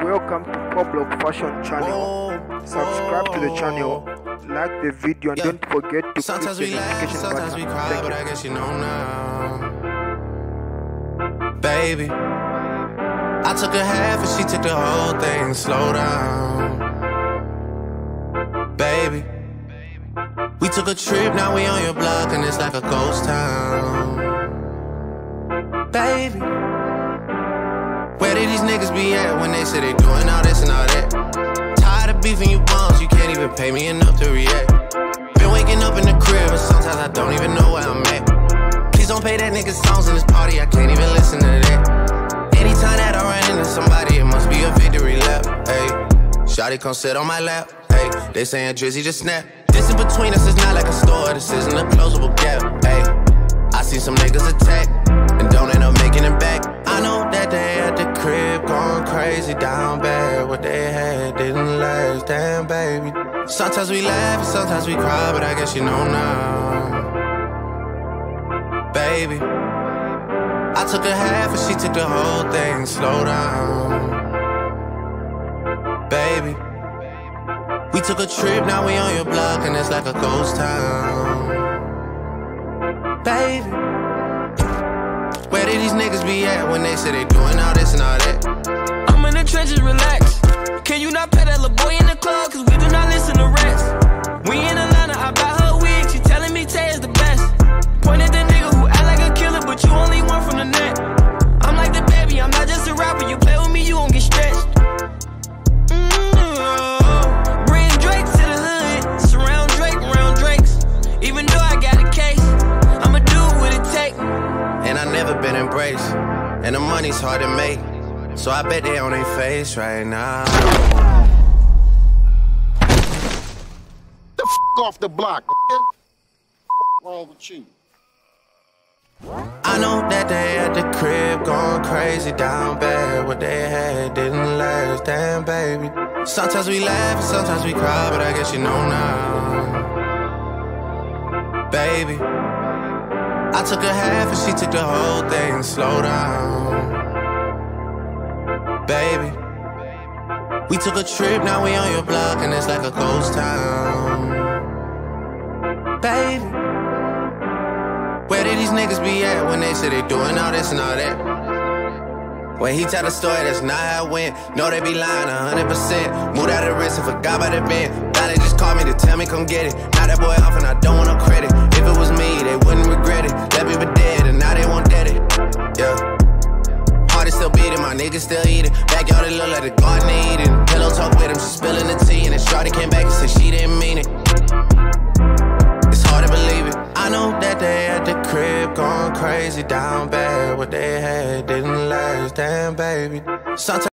Welcome to Poblock Fashion channel. Subscribe to the channel, like the video, and don't forget to click the notification button. We cry, but I guess you know now. Baby, I took a half and she took the whole thing. Slow down. Baby, we took a trip, now we on your block and it's like a ghost town. Baby, where did these niggas be at when they say they doing all this and all that? Tired of beefing you bums, you can't even pay me enough to react. Been waking up in the crib and sometimes I don't even know where I'm at. Please don't play that nigga songs in this party, I can't even listen to that. Anytime that I run into somebody, it must be a victory lap. Hey, shawty come sit on my lap. Hey, they saying Drizzy just snap. This in between us is not like a store, this isn't a closable gap. Hey, I see some niggas attack and don't end up making it back. I know that they at the crib going crazy down bad. What they had didn't last, damn baby. Sometimes we laugh and sometimes we cry, but I guess you know now. Baby, I took a half and she took the whole thing. Slow down. Baby, we took a trip, now we on your block and it's like a ghost town. Baby, where did these niggas be at when they say they doing all this and all that? I'm in the trenches, relax. Can you not pet that little boy in the club? Cause we do not listen to rats. We in Atlanta, I buy her wig, she telling me Tay is the best. Point at the nigga who act like a killer, but you only one from the net. I'm like the baby, I'm not just a rapper. You play with me, you gon' get stretched. Bring Drake to the hood, surround Drake around Drakes. Even though I got a case, I'ma do what it take. And I never been embraced, and the money's hard to make, so I bet they on their face right now. The f off the block, What's wrong with you? I know that they at the crib going crazy down bad. What they had didn't last, damn baby. Sometimes we laugh and sometimes we cry, but I guess you know now. Baby, I took a half and she took the whole thing. Slow down. Baby, we took a trip, now we on your block and it's like a ghost town. Baby, where did these niggas be at when they say they doing all this and all that? When he tell the story, that's not how it went. No, they be lying 100%. Moved out of the wrist and forgot about the bend. Now they just called me to tell me come get it. Now that boy off and I don't want no credit. If it was me, they wouldn't regret it. Left me for dead and now they won't dead it. Yeah. Heart is still beating, my niggas still eating. Backyard it look like the garden they eating. Pillow talk with him, she spilling the tea. And then shawty came back and said she didn't mean it. It's hard to believe it. I know that they at the crib going crazy down bad. What they had didn't last, damn baby. Sometimes